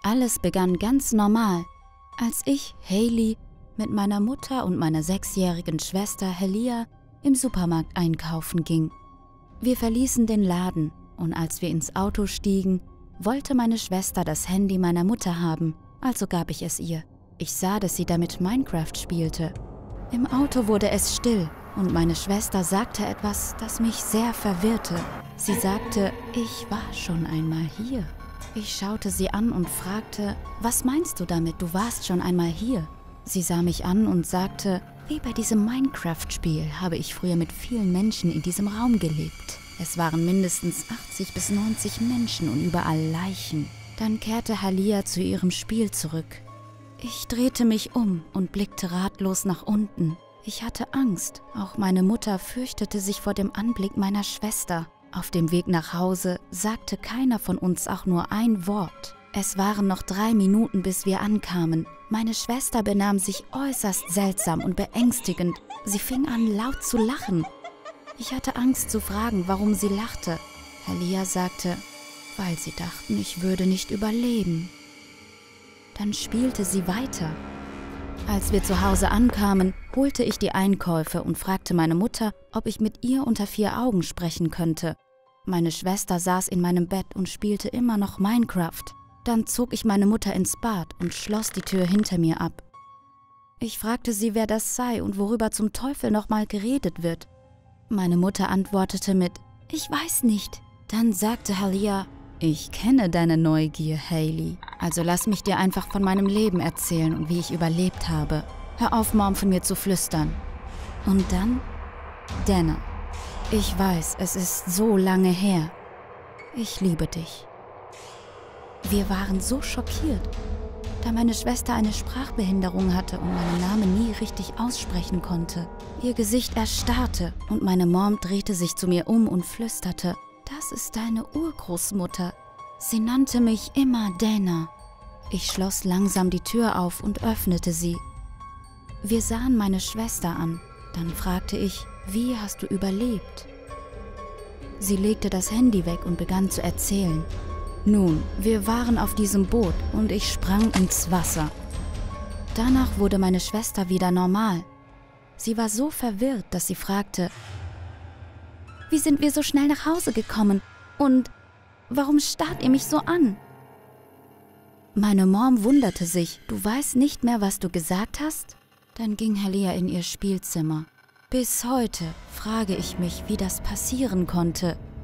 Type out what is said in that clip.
Alles begann ganz normal, als ich, Hailey, mit meiner Mutter und meiner 6-jährigen Schwester Helia im Supermarkt einkaufen ging. Wir verließen den Laden und als wir ins Auto stiegen, wollte meine Schwester das Handy meiner Mutter haben, also gab ich es ihr. Ich sah, dass sie damit Minecraft spielte. Im Auto wurde es still und meine Schwester sagte etwas, das mich sehr verwirrte. Sie sagte, ich war schon einmal hier. Ich schaute sie an und fragte, was meinst du damit, du warst schon einmal hier? Sie sah mich an und sagte, wie bei diesem Minecraft-Spiel habe ich früher mit vielen Menschen in diesem Raum gelebt. Es waren mindestens 80 bis 90 Menschen und überall Leichen. Dann kehrte Helia zu ihrem Spiel zurück. Ich drehte mich um und blickte ratlos nach unten. Ich hatte Angst. Auch meine Mutter fürchtete sich vor dem Anblick meiner Schwester. Auf dem Weg nach Hause sagte keiner von uns auch nur ein Wort. Es waren noch 3 Minuten, bis wir ankamen. Meine Schwester benahm sich äußerst seltsam und beängstigend. Sie fing an, laut zu lachen. Ich hatte Angst zu fragen, warum sie lachte. Helia sagte, weil sie dachten, ich würde nicht überleben. Dann spielte sie weiter. Als wir zu Hause ankamen, holte ich die Einkäufe und fragte meine Mutter, ob ich mit ihr unter 4 Augen sprechen könnte. Meine Schwester saß in meinem Bett und spielte immer noch Minecraft. Dann zog ich meine Mutter ins Bad und schloss die Tür hinter mir ab. Ich fragte sie, wer das sei und worüber zum Teufel nochmal geredet wird. Meine Mutter antwortete mit, ich weiß nicht. Dann sagte Helia, ich kenne deine Neugier, Hailey. Also lass mich dir einfach von meinem Leben erzählen und wie ich überlebt habe. Hör auf, Mom, von mir zu flüstern. Und dann, Dana. Ich weiß, es ist so lange her. Ich liebe dich. Wir waren so schockiert, da meine Schwester eine Sprachbehinderung hatte und meinen Namen nie richtig aussprechen konnte. Ihr Gesicht erstarrte und meine Mom drehte sich zu mir um und flüsterte, das ist deine Urgroßmutter. Sie nannte mich immer Dana. Ich schloss langsam die Tür auf und öffnete sie. Wir sahen meine Schwester an. Dann fragte ich, wie hast du überlebt? Sie legte das Handy weg und begann zu erzählen. Nun, wir waren auf diesem Boot und ich sprang ins Wasser. Danach wurde meine Schwester wieder normal. Sie war so verwirrt, dass sie fragte, wie sind wir so schnell nach Hause gekommen und warum starrt ihr mich so an? Meine Mom wunderte sich, du weißt nicht mehr, was du gesagt hast? Dann ging Helia in ihr Spielzimmer. Bis heute frage ich mich, wie das passieren konnte.